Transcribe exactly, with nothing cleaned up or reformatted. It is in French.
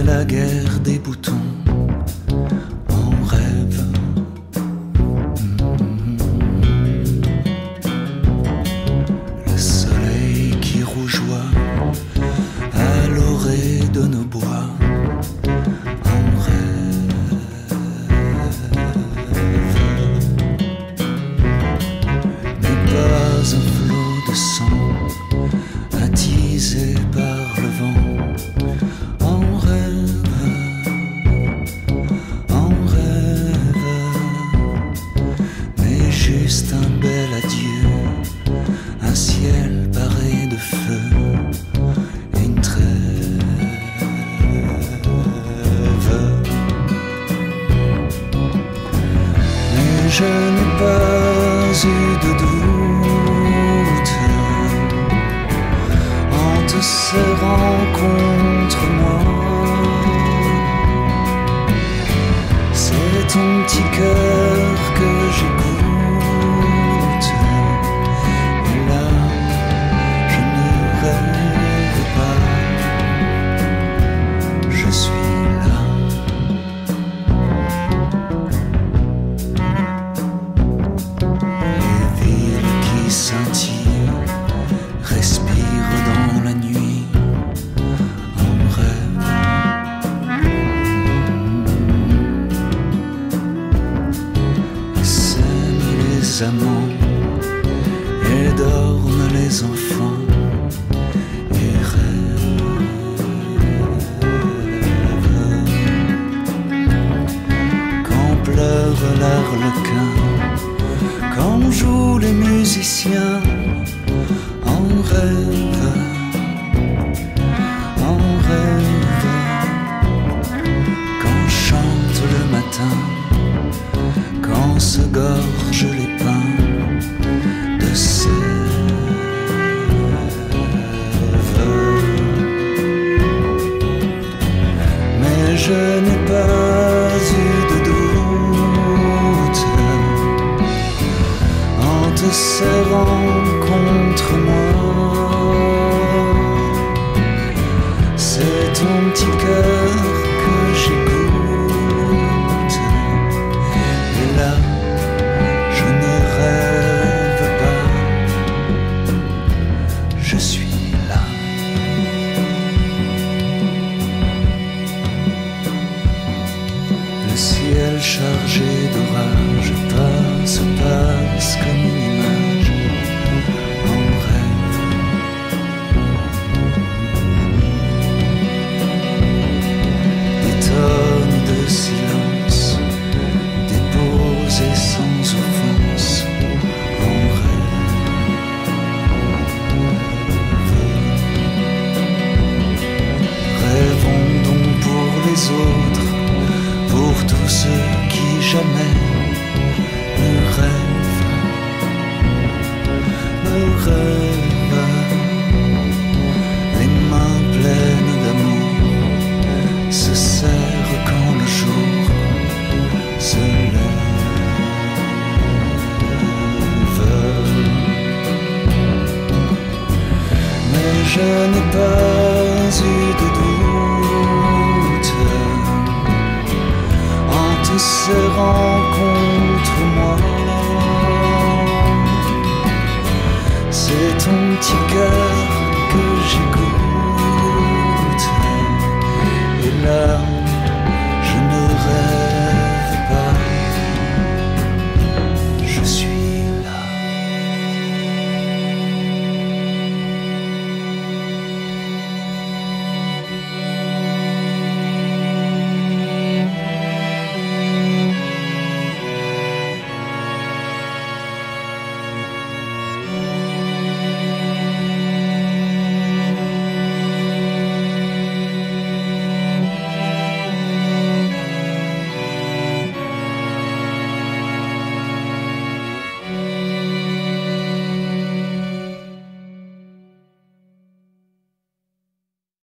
la guerre des boutons en rêve. Le soleil qui rougeoie à l'orée de nos bois en rêve. Mais pas un flot de sang attisé par le vent. En rêve, en rêve, mais juste un bel adieu, un ciel paré de feu, une trêve. Mais je n'ai pas eu de doute en te serrant contre moi. C'est ton petit cœur que j'écoute. Et là, je ne rêve pas. Je suis là. Les villes qui scintillent respirent dans la nuit. En rêve. S'aiment les amants et dorment les enfants et rêvent. Quand pleure l'arlequin, quand jouent les musiciens, en rêve, en rêve. Quand chante le matin, quand se gorgent les pins de sève. Mais je n'ai pas eu de doute en te serrant contre moi. C'est ton petit cœur que j'écoute. Et là, je ne rêve pas. Je suis là. Le ciel chargé d'orage passe, passe comme une image en rêve. Des tonnes de silence déposés sans offense en rêve. Rêvons donc pour les autres, pour tous ceux qui jamais